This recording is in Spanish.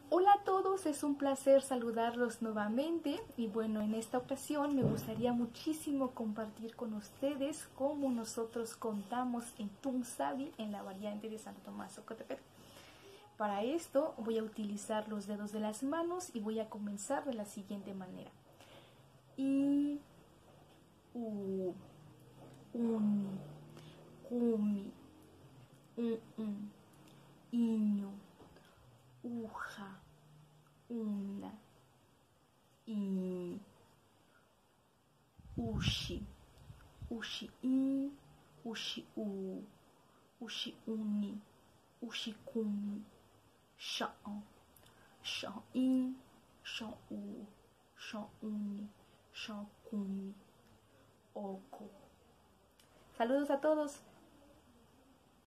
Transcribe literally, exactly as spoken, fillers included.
Hola a todos, es un placer saludarlos nuevamente y bueno, en esta ocasión me gustaría muchísimo compartir con ustedes cómo nosotros contamos en Savi en la variante de Santo Tomás Ocotepec. Para esto voy a utilizar los dedos de las manos y voy a comenzar de la siguiente manera. I, U, Uni, Umi, Un, Un, Iño, Uja, Una, I, Ushi, Ushi I, Ushi U, Ushi Uni, Ushi Kumi, Sha'an, Sha'an I, Sha'an U, Sha'an Uni, Sha'an Kumi, Oko. Saludos a todos.